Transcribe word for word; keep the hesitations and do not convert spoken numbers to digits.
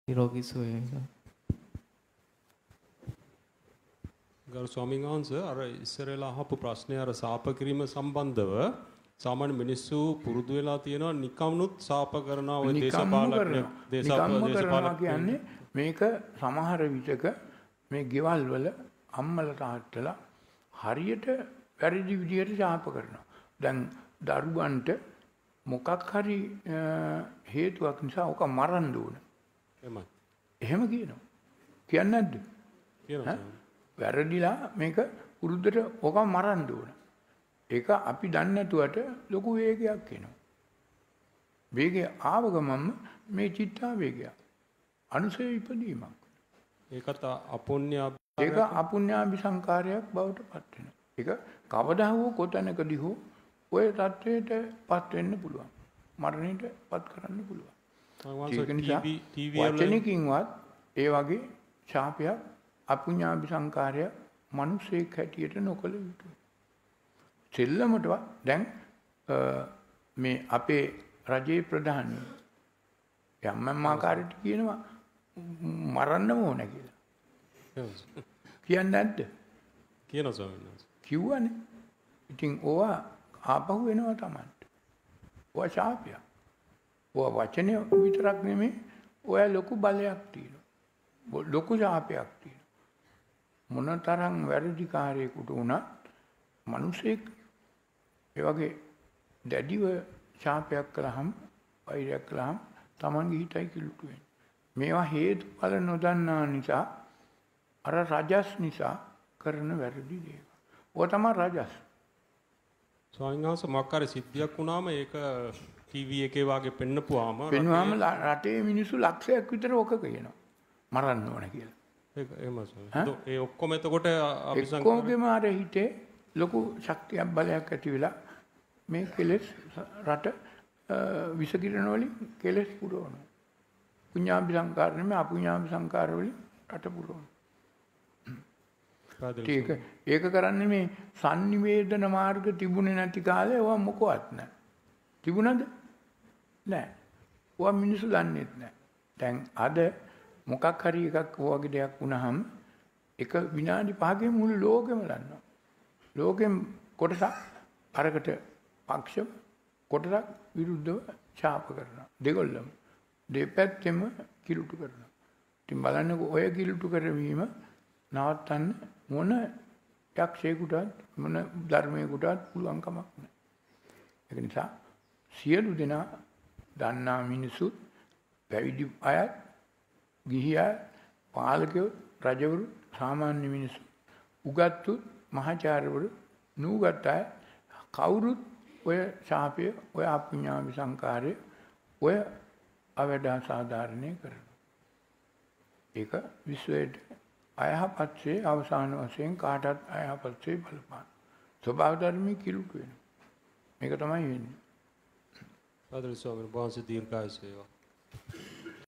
නිරෝගී සුවය. ගරු ස්වාමීන් වහන්සේ අර ඉස්සරලා අහපු ප්‍රශ්නේ අර සාප කිරීම සම්බන්ධව සාමාන්‍ය මිනිස්සු පුරුදු වෙලා තියෙනවා නිකම්නුත් සාප කරනවා ඔය දේශපාලන දේශපාලන කියන්නේ මේක සමහර විටක මේ ගෙවල් වල අම්මලා තාත්තලා හරියට වැරදි විදියට සාප කරනවා. දැන් දරුවන්ට මොකක් හරි හේතුවක් නිසා ඔක මරන්න ඕන. එහෙමයි. එහෙම කියනවා. කියන්නේ නැද්ද? කියනවා. වැරදිලා මේක පුරුද්දට ඔක මරන්න ඕන. ඒක අපි දන්නේ නැතුවට ලොකු වේගයක් එනවා. වේගය ආව ගමන් මේ චිත්තා වේගය අනුසය ඉපදීමක්. ඒකත් අපුණ්‍ය ඒක අපුණ්‍යාභි සංකාරයක් බවට පත් වෙනවා. ඒක කවදා හෝ කොතැනකදී හෝ ඔය தത്വයට පත් වෙන්න පුළුවන්. මරණයට පත් කරන්න පුළුවන්. ඒක නිසා වචනකින්වත් ඒ වගේ ශාපයක් අපුඤ්ඤාභි සංකාරය මිනිසෙක් හැටියට නොකළ යුතුයි. සෙල්ලමටවත් දැන් මේ අපේ රජයේ ප්‍රධානී යම්මම් ආකාරයට කියනවා මරන්නම ඕන කියලා. කියන්නේ නැද්ද? කියනවා ස්වාමීන් වහන්සේ. කිව්වනේ. ඉතින් ඕවා ආපහු එනවා තමයි. ඔය ශාපයක්. ඔය වචනේ විතරක් නෙමෙයි ඔය ලොකු බලයක් තියෙනවා. ලොකු ශාපයක් තියෙනවා. මොනතරම් වැරදිකාරයෙකුට වුණත් මිනිසෙක් ඒ වගේ දැඩිව ශාපයක් කළාම වෛරයක් කළාම Tamange හිතයි කිලුටු වෙන්නේ. මේවා හේතුඵල නොදන්නා නිසා අර රජස් නිසා කරන වැරදි දේවල්. ඔය තමයි රජස්. ස්වාමීන් වහන්සේ මොකක් හරි සිද්ධියක් වුණාම ඒක ටීවී එකේ වාගේ පෙන්නපුවාම පෙන්වාම රටේ මිනිස්සු ලක්ෂයක් විතර ඔක කියනවා. මරන්න ඕන කියලා. ඒක එහෙමයි ස්වාමීන්. ඒ ඔක්කොම එතකොට අපි සංකල්ප ඔක්කොගෙම අර හිතේ ලොකු ශක්තියක් බලයක් ඇති වෙලා මේ කෙලෙස් රට විසකිරණ වලින් කෙලෙස් පුරවනවා. පුඤ්ඤාභි සංකාර නෙමෙයි අපුඤ්ඤාභි සංකාර වලින් රට පුරවනවා. ඒක ඒක කරන්නේ මේ sannivedana මාර්ග තිබුණේ නැති කාලේ ඔය මොකවත් නැහැ. තිබුණද? නැහැ. ඔය මිනිස්සු දන්නේ නැහැ. දැන් අද මොකක් හරි එකක් වගේ දෙයක් වුණාම එක විනාඩි පහකින් මුළු ලෝකෙම දන්නවා. ලෝකෙම කොටසක් අරකට පක්ෂ කොටසක් විරුද්ධව ඡාප කරනවා. දෙගොල්ලම දෙපැත්තෙම කිලුටු කරනවා. ඉතින් බලන්නකෝ ඔය කිලුටු කරවීම නවත්තන්න මොන යක්ෂයෙකුටත් මොන ධර්මයකටත් පුළුවන් කමක් නැහැ. ඒක නිසා සියලු දෙනා දන්නා මිනිසුත් පැවිදි අයත් ගිහි අය පාලකයෝ රජවරු සාමාන්‍ය මිනිස්සු උගත්තු මහාචාර්යවරු නූගත් අය කවුරුත් ඔය ශාපය ඔය අපුඤ්ඤාභි සංකාරය ඔය අවදා සාධාරණය කරනවා. ඒක විශ්වයට අයහපත්සේ අවසාන වශයෙන් කාටත් අයහපත්සේ බලපාන. ස්වභාව ධර්මයේ කිලුට වෙනවා. මේක තමයි වෙන්නේ. ආදරේ ස්වාමීන් වහන්සේ දීර්ඝායුෂ වේවා.